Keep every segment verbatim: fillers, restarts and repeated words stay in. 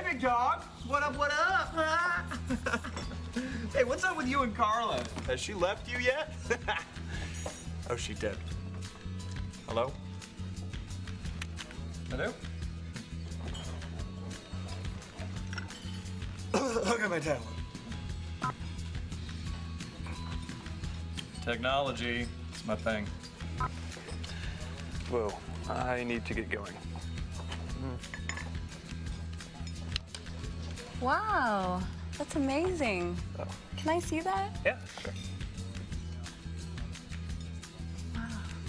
big dog. What up, what up? Hey, what's up with you and Carla? Has she left you yet? Oh, she did. Hello? Hello? Look at my tablet. Technology, it's my thing. Whoa, I need to get going. Wow, that's amazing. Oh. Can I see that? Yeah, sure. Wow.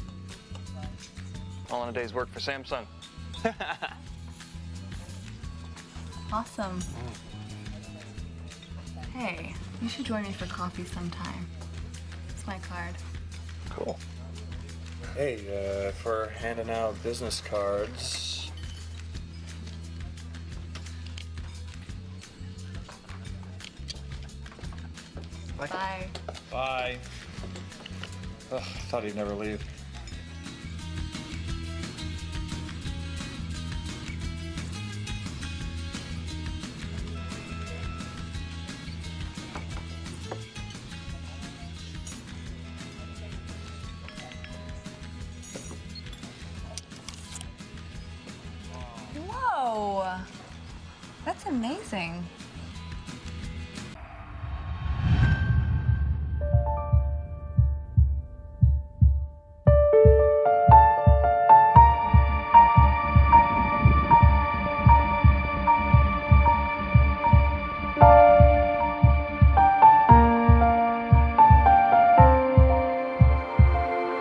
All in a day's work for Samsung. Awesome. Hey, you should join me for coffee sometime. It's my card. Cool. Hey, uh, if we're handing out business cards. Bye. Bye. Ugh, I thought he'd never leave. Whoa, that's amazing.